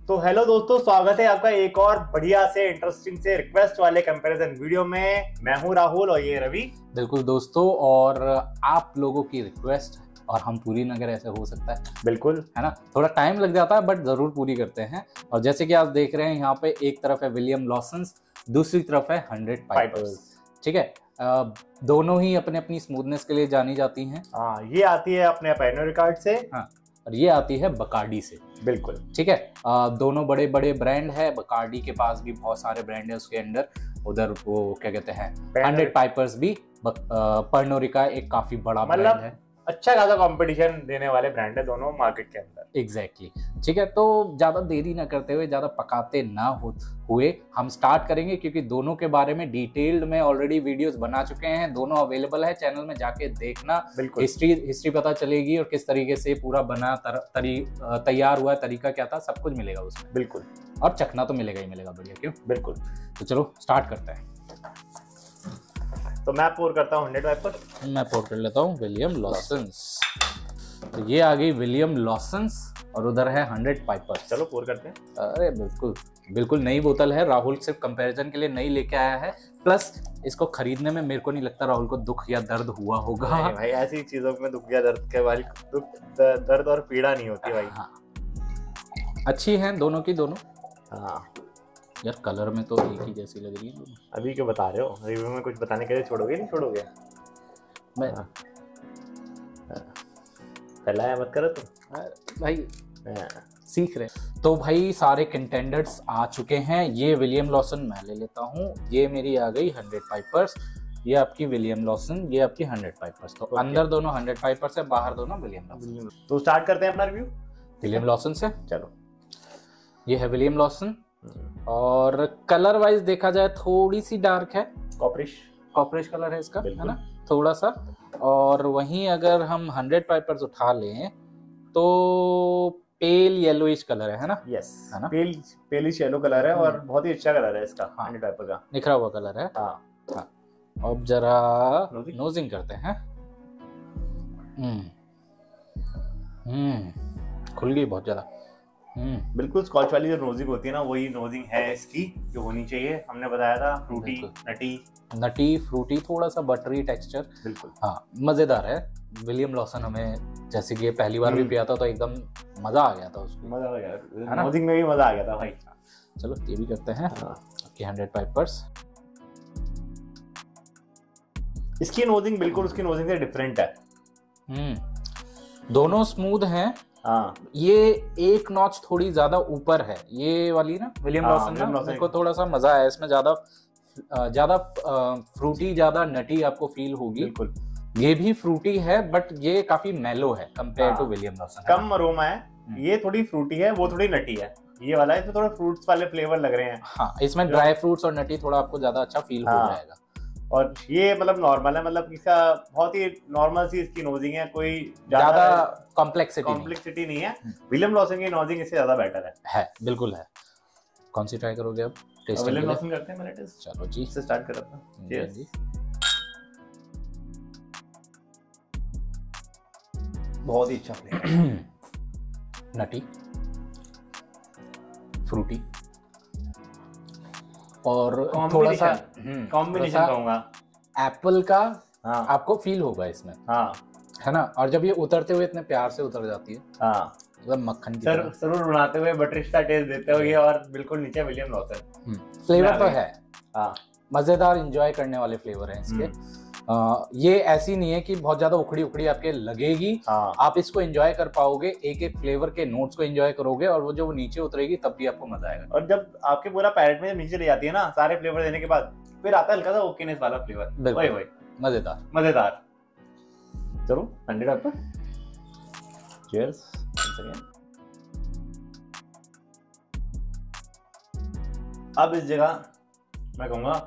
तो हेलो दोस्तों, स्वागत है आपका एक और बढ़िया से इंटरेस्टिंग से रिक्वेस्ट वाले कंपैरिजन वीडियो में। मैं हूं राहुल और ये रवि। बिल्कुल दोस्तों, और आप लोगों की रिक्वेस्ट और हम पूरी न करें ऐसे हो सकता है? बिल्कुल, है ना। थोड़ा टाइम लग जाता है बट जरूर पूरी करते हैं। और जैसे कि आप देख रहे हैं यहाँ पे एक तरफ है विलियम लॉसन्स, दूसरी तरफ है 100 पाइपर्स। ठीक है, दोनों ही अपने अपनी स्मूथनेस के लिए जानी जाती हैं। हाँ, ये आती है अपने पैनो रिकार्ड से। हाँ, और ये आती है बकार्डी से। बिल्कुल ठीक है, दोनों बड़े बड़े ब्रांड है। बकार्डी के पास भी बहुत सारे ब्रांड है उसके अंदर। उधर वो क्या कहते हैं 100 पाइपर्स भी। पर्नो रिका एक काफी बड़ा ब्रांड है, अच्छा खासा कंपटीशन देने वाले ब्रांड है दोनों मार्केट के अंदर। एग्जैक्टली ठीक है, तो ज्यादा देरी ना करते हुए, ज्यादा पकाते ना हुए हम स्टार्ट करेंगे, क्योंकि दोनों के बारे में डिटेल्ड में ऑलरेडी वीडियोस बना चुके हैं। दोनों अवेलेबल है चैनल में, जाके देखना। हिस्ट्री पता चलेगी और किस तरीके से पूरा बना तैयार हुआ, तरीका क्या था, सब कुछ मिलेगा उसमें। बिल्कुल, और चखना तो मिलेगा ही मिलेगा, बढ़िया क्यों। बिल्कुल, तो चलो स्टार्ट करते हैं। तो मैं पोर करता हूँ 100 पाइपर। मैं पोर कर लेता हूँ विलियम लॉसन्स। तो ये आ गई विलियम लॉसन्स और उधर है 100 पाइपर्स। चलो पोर करते हैं। अरे बिल्कुल बिल्कुल नई बोतल है। राहुल सिर्फ कंपैरिजन के लिए नई लेके आया है। प्लस इसको खरीदने में मेरे को नहीं लगता राहुल को दुख या दर्द हुआ होगा। नहीं भाई, ऐसी चीजों में दुख या दर्द के वाली दर्द और पीड़ा नहीं होती भाई। हाँ, अच्छी हैं दोनों की दोनों। हाँ यार, कलर में तो एक ही जैसी लग रही है। अभी क्यों बता रहे हो? रिव्यू में कुछ बताने के लिए छोड़ोगे नहीं छोड़ोगे? मैं फैलाया मत करो तुम भाई, सीख रहे। तो भाई सारे कंटेंडर्स आ चुके हैं। ये विलियम लॉसन मैं ले लेता हूँ। ये मेरी आ गई 100 पाइपर्स। ये आपकी विलियम लॉसन, ये आपकी 100 पाइपर्स। तो अंदर दोनों 100 पाइपर्स है, बाहर दोनों विलियम लॉसन। तो स्टार्ट करते हैं अपना रिव्यू विलियम लॉसन से। चलो, ये है विलियम लॉसन। और कलर वाइज देखा जाए थोड़ी सी डार्क है, कॉपरिश कलर है इसका, है ना, थोड़ा सा। और वहीं अगर हम 100 पाइपर्स उठा लें तो पेल येलोइश कलर है ना। यस, है ना, पेलिश येलो कलर है और बहुत ही अच्छा कलर है इसका। 100 पाइपर का निखरा हुआ कलर है। हाँ। अब जरा नोजिंग करते हैं। खुल गई बहुत ज्यादा। बिल्कुल स्कॉच वाली जो नोजिंग होती है ना, वही नोजिंग है इसकी जो होनी चाहिए। हमने बताया था फ्रूटी, नटी फ्रूटी, थोड़ा सा बटरी टेक्सचर। बिल्कुल, हाँ, मजेदार है। विलियम लॉसन हमें जैसे कि पहली बार भी पिया था तो एकदम मजा आ गया था उसको। मजा आ गया, नोजिंग में भी मजा आ गया था भाई। चलो ये भी करते हैं। आपके 100 पाइपर्स। इसकी नोजिंग बिल्कुल उसकी नोजिंग से डिफरेंट है। दोनों स्मूथ हैं। हाँ, ये एक नॉच थोड़ी ज्यादा ऊपर है ये वाली ना विलियम लॉसन ना। मेरे को थोड़ा सा मजा आया इसमें, ज्यादा फ्रूटी, ज्यादा नटी आपको फील होगी। बिल्कुल, ये भी फ्रूटी है बट ये काफी मेलो है कंपेयर टू विलियम लॉसन। कम अरोमा है। ये थोड़ी फ्रूटी है, वो थोड़ी नटी है। ये वाला इसमें थोड़ा फ्रूट्स वाले फ्लेवर लग रहे हैं। हाँ, इसमें ड्राई फ्रूट्स और नटी थोड़ा आपको ज्यादा अच्छा फील हो जाएगा। और ये मतलब नॉर्मल है, मतलब इसका बहुत ही नॉर्मल सी इसकी नोजिंग है, कोई ज्यादा कॉम्प्लेक्सिटी नहीं है। विलियम लॉसन की नोजिंग इससे ज्यादा बेटर है। बिल्कुल है। कौन सी ट्राई करोगे अब? विलियम लॉसन करते हैं मेरा टेस्ट। चलो जी, इससे स्टार्ट करते हैं जी। बहुत ही अच्छा फ्लेवर, नटी, फ्रूटी और थोड़ा सा कॉम्बिनेशन कहूंगा एप्पल का। हाँ, आपको फील होगा इसमें। हाँ, है ना। और जब ये उतरते हुए इतने प्यार से उतर जाती है, हाँ, मतलब मक्खन की तरह सरूर बनाते हुए बटरिश का टेस्ट देते हुए, और बिल्कुल नीचे विलियम लॉसन। फ्लेवर तो है। हाँ, मजेदार, एंजॉय करने वाले फ्लेवर हैं इसके। ये ऐसी नहीं है कि बहुत ज्यादा उखड़ी आपके लगेगी। आप इसको एंजॉय कर पाओगे, एक एक फ्लेवर के नोट्स को एंजॉय करोगे, और वो जो नीचे उतरेगी तब भी आपको मजा आएगा। और जब आपके पूरा पैलेट में नीचे ले जाती है ना सारे फ्लेवर देने के बाद, फिर आता है हल्का सा ओकेनेस वाला फ्लेवर। वही मजेदार। चलो 100 पर चीयर्स। अब इस जगह मैं कहूंगा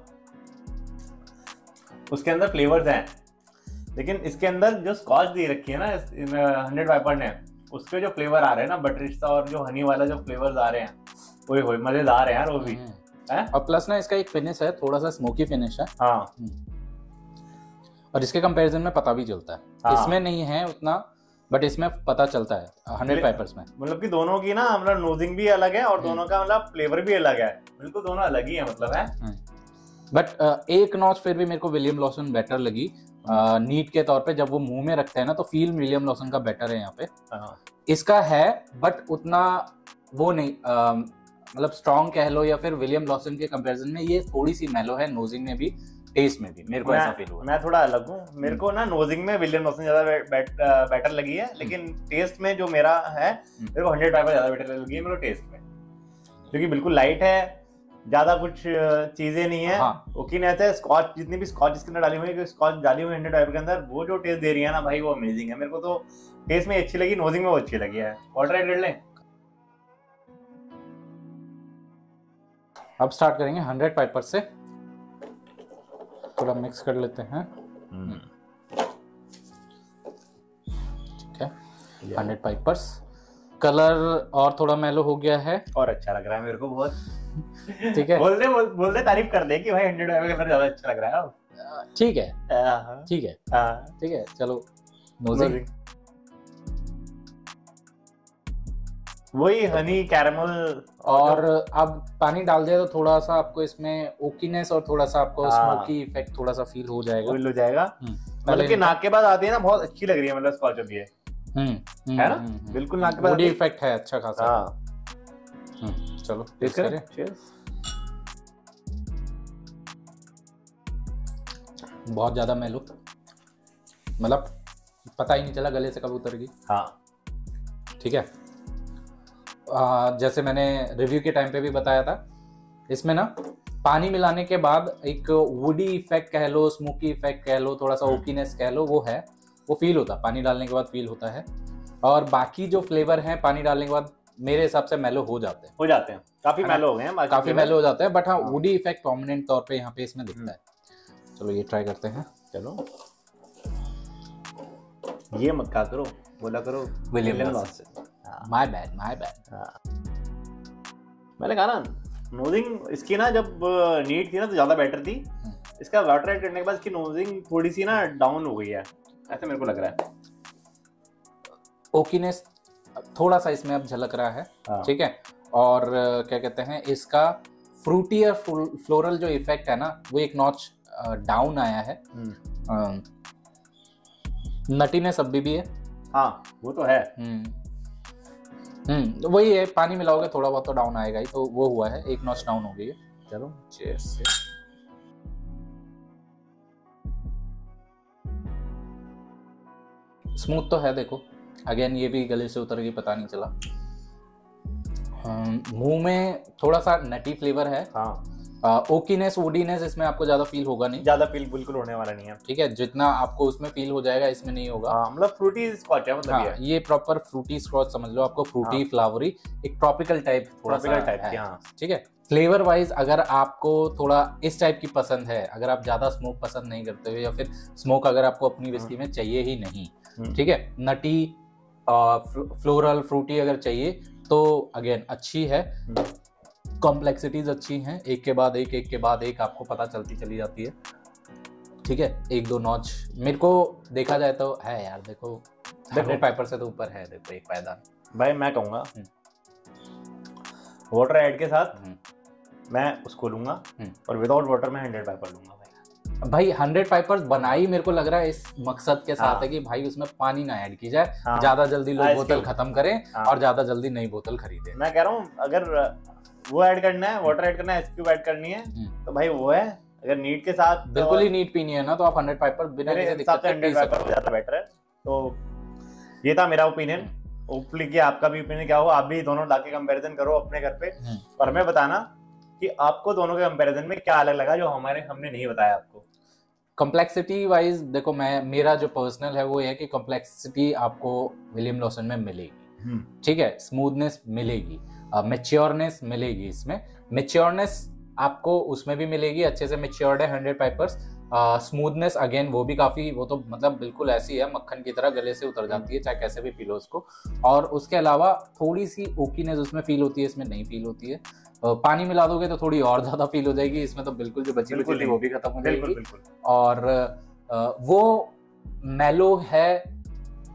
उसके अंदर फ्लेवर्स हैं, लेकिन इसके अंदर जो स्कॉच दी रखी है ना 100 पाइपर ने, उसके जो फ्लेवर आ रहे हैं ना, बटरिस्ता और जो हनी वाला जो फ्लेवर्स आ रहे हैं, वो मजेदार है यार वो भी है। और प्लस ना इसका एक फिनिश है, थोड़ा सा स्मोकी फिनिश है। हाँ, और इसके कंपैरिजन में पता भी चलता है। इसमें नहीं है उतना बट इसमें पता चलता है 100 पाइपर्स में। मतलब कि दोनों की ना मतलब नोजिंग भी अलग है और दोनों का मतलब फ्लेवर भी अलग है, बिल्कुल दोनों अलग ही है मतलब है। बट एक नॉच फिर भी मेरे को विलियम लॉसन बेटर लगी नीट के तौर पे। जब वो मुंह में रखते हैं ना तो फील विलियम लॉसन का बेटर है यहाँ पे। इसका है बट उतना वो नहीं, मतलब स्ट्रॉन्ग कह लो या फिर विलियम लॉसन के कंपैरिजन में ये थोड़ी सी मेलो है, नोजिंग में भी टेस्ट में भी मेरे को ऐसा फील हुआ। मैं थोड़ा अलग हूँ, मेरे को ना नोजिंग में विलियम लॉसन ज्यादा बेटर लगी है, लेकिन टेस्ट में जो मेरा है मेरे को 100 पाइपर ज्यादा बेटर लगी है मेरे को टेस्ट में, क्योंकि बिल्कुल लाइट है, ज्यादा कुछ चीजें नहीं है। ओकीनेस है, स्कॉच जितनी भी स्कॉच इसके अंदर डाली हुई है, स्कॉच डाली हुई है 100 पाइपर के अंदर, वो जो टेस्ट दे रही है ना भाई वो अमेजिंग है। मेरे को तो टेस्ट में अच्छी लगी, नोजिंग में वो अच्छी लगी है। वाटर राइड कर लें। अब स्टार्ट करेंगे 100 पाइपर से, थोड़ा मिक्स कर लेते हैं। ठीक है, 100 पाइपर्स। कलर और थोड़ा मेलो हो गया है और अच्छा लग रहा है मेरे को बहुत। ठीक है, बोल दे तारीफ कर दे कि भाई 100 पाइपर कलर ज्यादा अच्छा लग रहा है। ठीक है ठीक है ठीक है, चलो नोजिंग। वही हनी कैरेमल। और अब पानी डाल दिया तो थोड़ा सा आपको इसमें ओकीनेस और थोड़ा सा आपको स्मोकी इफेक्ट थोड़ा सा फील हो जाएगा। मतलब कि नाक के बाद आती है ना, बहुत अच्छी लग रही है मतलब स्कॉच अभी है ना, बिल्कुल नाक के बाद बॉडी इफेक्ट है अच्छा खासा। चलो टेस्ट करें। बहुत ज्यादा मेलो, मतलब पता ही नहीं चला गले से कब उतर गई। ठीक है, जैसे मैंने रिव्यू के टाइम पे भी बताया था, इसमें ना पानी मिलाने के बाद एक वुडी इफेक्ट कह लो, स्मोकी इफेक्ट कह लो, थोड़ा सा ओकीनेस कह लो, वो है, वो फील होता है, पानी डालने के बाद फील होता है। और बाकी जो फ्लेवर हैं पानी डालने के बाद मेरे हिसाब से मेलो हो जाते हैं काफी मेलो हो गए हैं, काफी मेलो हो जाते हैं। बट हाँ, वुडी इफेक्ट प्रोमिनेंट तौर पे यहाँ पे इसमें दिखता है। चलो ये ट्राई करते हैं। चलो ये मत कहा करो, बोला करो विलियम लॉसन। माय बैड मैंने कहा ना नोजिंग इसकी ना जब नीट थी ना तो ज्यादा बेटर थी, इसका वाटर राइड करने के बाद इसकी नोजिंग थोड़ी सी ना डाउन हो गई है, ऐसे मेरे को लग रहा है। ओकीनेस थोड़ा सा इसमें अब झलक रहा है। ठीक है, और क्या कहते हैं, इसका फ्रूटी और फ्लोरल जो इफेक्ट है ना वो एक नॉच डाउन आया है। नटीनेस अभी भी है। हाँ वो तो है। वही है, पानी मिलाओगे थोड़ा बहुत तो डाउन आएगा ही, तो वो हुआ है, एक नॉच डाउन हो गई है। चलो चीयर्स से। स्मूथ तो है, देखो अगेन ये भी गले से उतर गई, पता नहीं चला। मुंह में थोड़ा सा नटी फ्लेवर है। ओकीनेस वुडीनेस इसमें आपको ज्यादा फील होगा नहीं, ज्यादा फील बिल्कुल होने वाला नहीं है। ठीक है, जितना आपको उसमें फील हो जाएगा इसमें नहीं होगा। मतलब फ्रूटी स्कॉच है, मतलब ये प्रॉपर फ्रूटी स्कॉच समझ लो आपको, फ्रूटी फ्लावरी, एक ट्रॉपिकल टाइप है। ठीक है, फ्लेवर वाइज अगर आपको थोड़ा इस टाइप की पसंद है, अगर आप ज्यादा स्मोक पसंद नहीं करते हो या फिर स्मोक अगर आपको अपनी विस्की में चाहिए ही नहीं, ठीक है, नटी फ्लोरल फ्रूटी अगर चाहिए तो अगेन अच्छी है। कॉम्प्लेक्सिटीज अच्छी हैं, एक के बाद एक आपको पता चलती चली जाती है। ठीक है, एक दो नॉच मेरे को देखा जाए तो है यार, देखो 100 पाइपर से तो ऊपर है। देखो एक पायदान भाई मैं कहूँगा वाटर ऐड के साथ मैं उसको लूंगा और विदाउट वाटर में 100 पाइपर लूंगा भाई 100 पाइपर्स बनाई मेरे को लग रहा है इस मकसद के साथ है कि भाई उसमें पानी ना ऐड की जाए, ज्यादा जल्दी लोग बोतल खत्म करें और ज्यादा जल्दी नई बोतल खरीदें। मैं कह रहा हूँ अगर वो ऐड करना है, वाटर ऐड करना है, आइस क्यूब ऐड करनी है तो भाई वो है। अगर नीट के साथ बिल्कुल ही नीट पीनी है ना तो आप 100 पाइपर बिना किसी दिक्कत के पी सकते हो, ज्यादा बेटर है। तो ये था मेरा ओपिनियन। होपफुली कि आपका भी ओपिनियन क्या हो, आप भी दोनों लाके कंपैरिजन करो अपने घर पे और हमें बताना कि आपको दोनों के कंपैरिजन में क्या अलग लगा जो हमने नहीं बताया आपको। कॉम्प्लेक्सिटी वाइज देखो, मेरा जो पर्सनल है वो है कि कॉम्प्लेक्सिटी आपको विलियम लॉसन में मिलेगी। ठीक है, स्मूथनेस मिलेगी, मैच्योरनेस मिलेगी। इसमें मैच्योरनेस आपको उसमें भी मिलेगी, अच्छे से मैच्योर्ड है 100 पाइपर्स। स्मूथनेस अगेन वो भी काफी, वो तो मतलब बिल्कुल ऐसी है मक्खन की तरह गले से उतर जाती है, चाहे कैसे भी पी लो उसको। और उसके अलावा थोड़ी सी ओकीनेस उसमें फील होती है, इसमें नहीं फील होती है। पानी मिला दोगे तो थोड़ी और ज्यादा फील हो जाएगी, इसमें तो बिल्कुल जो बची थी वो भी खत्म हो जाएगी। और वो मेलो है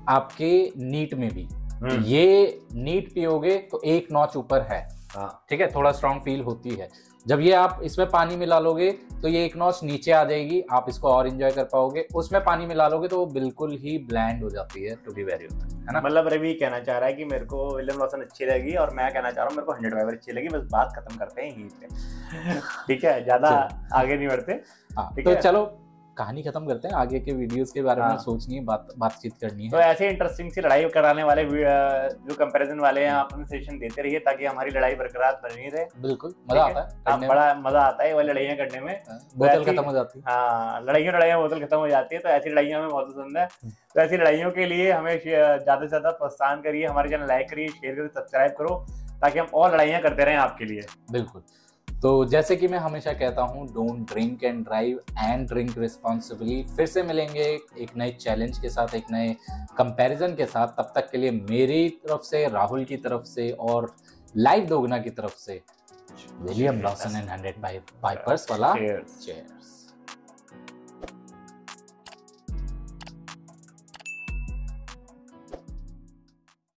आपके नीट में भी। ये नीट पियोगे तो एक नॉच ऊपर है, ठीक है, थोड़ा स्ट्रॉन्ग फील होती है। जब ये आप इसमें पानी मिला लोगे तो ये एक नॉच नीचे आ जाएगी, आप इसको और एंजॉय कर पाओगे। उसमें पानी मिला लोगे तो वो बिल्कुल ही ब्लैंड हो जाती है, टू बी वेरी ऑनेस्ट, है ना। मतलब रवि कहना चाह रहा है कि मेरे को विलियम लॉसन अच्छी लगी और मैं कहना चाह रहा हूँ मेरे को 100 वाइपर अच्छी लगी। बस बात खत्म करते हैं यहीं पे, ठीक है, ज्यादा आगे नहीं बढ़ते। हाँ, तो चलो कहानी खत्म करते हैं, आगे के वीडियोस के बारे में सोचनी है, बातचीत करनी है। तो ऐसे इंटरेस्टिंग सी लड़ाई कराने वाले जो कंपैरिजन वाले हैं आप अपने सेशन देते रहिए ताकि हमारी लड़ाई बरकरार बनी रहे। बिल्कुल मजा आता है, बड़ा मजा आता है वो लड़ाइयाँ करने में। बोतल खत्म हो जाती है। हाँ, लड़ाइयाँ बोतल खत्म हो जाती है, तो ऐसी लड़ाइयाँ हमें बहुत पसंद है। तो ऐसी लड़ाइयों के लिए हमें ज्यादा से ज्यादा प्रोत्साहन करिए, हमारे चैनल लाइक करिए, शेयर करिए, सब्सक्राइब करो ताकि हम और लड़ाइयाँ करते रहें आपके लिए। बिल्कुल। तो जैसे कि मैं हमेशा कहता हूँ, don't drink and drive and drink responsibly. फिर से मिलेंगे एक नए चैलेंज के साथ, एक नए कंपैरिजन के साथ। तब तक के लिए मेरी तरफ से, राहुल की तरफ से और लाइव दोगुना की तरफ से विलियम लॉसन एंड 100 वाइपर्स वाला चीयर्स।